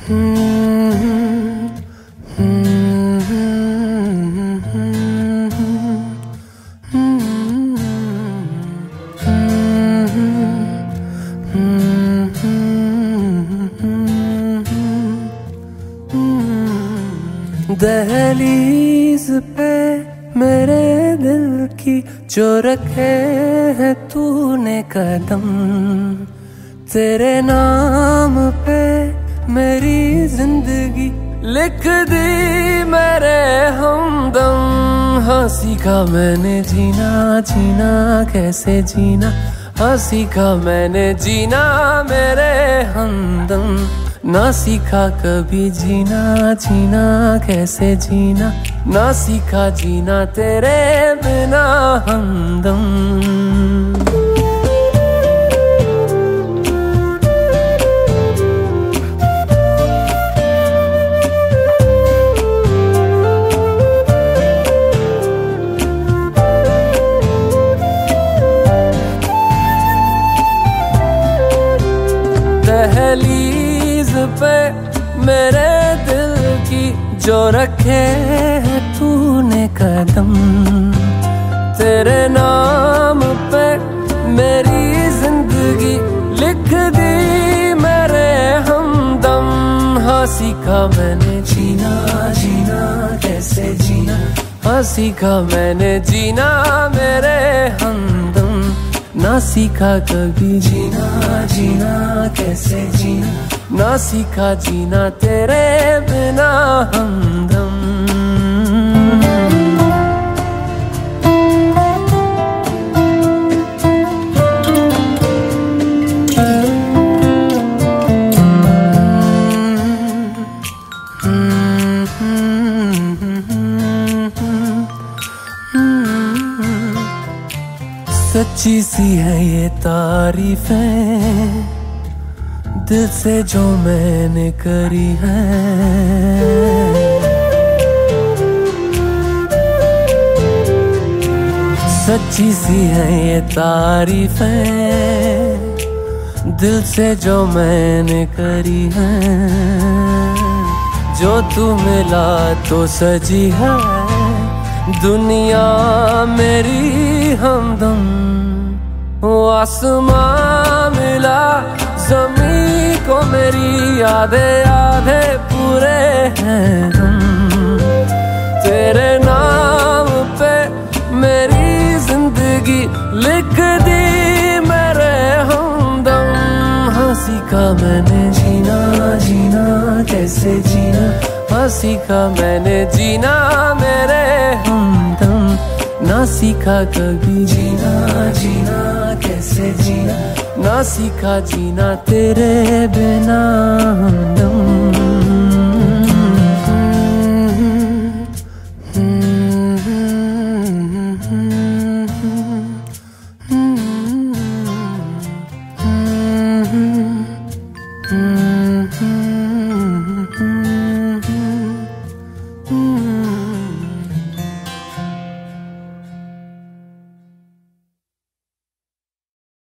दहलीज पे मेरे दिल की जो रखे है तूने कदम, तेरे नाम पे मेरी जिंदगी लिख दी मेरे हमदम। हाँ सीखा मैंने जीना, जीना कैसे जीना, हाँ सीखा मैंने जीना मेरे हमदम। ना सीखा कभी जीना, जीना कैसे जीना, ना सीखा जीना तेरे बिना हमदम। दहलीज पे मेरे दिल की जो रखे है तूने कदम, तेरे नाम पे मेरी जिंदगी लिख दी मेरे हमदम। हाँ सीखा मैंने जीना, जीना कैसे जीना, हाँ सीखा मैंने जीना मेरे हमदम। ना सीखा कभी जीना, जीना कैसे जीना, ना सीखा जीना तेरे बिना हमदम। सच्ची सी है ये तारीफें दिल से जो मैंने करी है, सच्ची सी है ये तारीफें दिल से जो मैंने करी है। जो तू मिला तो सजी है दुनिया मेरी हमदम। वो आसमां मिला ज़मीं को मेरी आधे आधे पूरे हैं हम। तेरे नाम पे मेरी जिंदगी लिख दी मेरे हमदम। हाँ सीखा मैंने जीना, जीना कैसे जीना, हाँ सीखा मैंने जीना मेरे हमदम। ना सीखा कभी जीना, जीना कैसे जीना, ना सीखा जीना तेरे बिना हमदम।